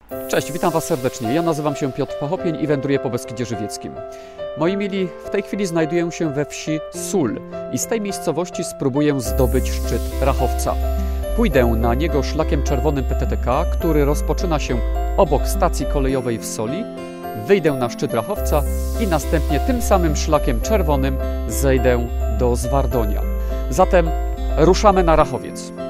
Cześć, witam Was serdecznie. Ja nazywam się Piotr Pachopień i wędruję po Beskidzie Żywieckim. Moi mili, w tej chwili znajduję się we wsi Sól i z tej miejscowości spróbuję zdobyć szczyt Rachowca. Pójdę na niego szlakiem czerwonym PTTK, który rozpoczyna się obok stacji kolejowej w Soli, wyjdę na szczyt Rachowca i następnie tym samym szlakiem czerwonym zejdę do Zwardonia. Zatem ruszamy na Rachowiec.